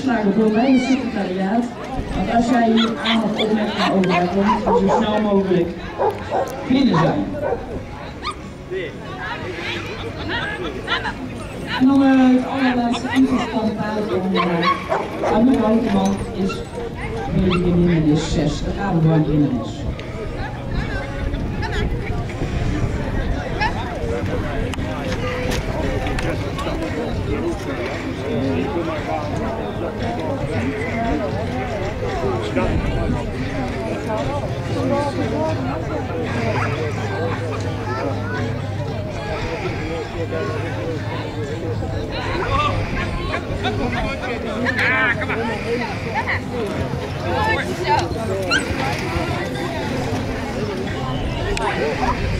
voorgeslagen door bij het secretariaat. Want als jij hier aan of opmerkingen over hebt, dan moet je zo snel mogelijk binnen zijn. En dan het allerlaatste invalskandidaat aan de buitenman is bezig in hindernis 6, de Rabobank hindernis. Ah, come on. Oh,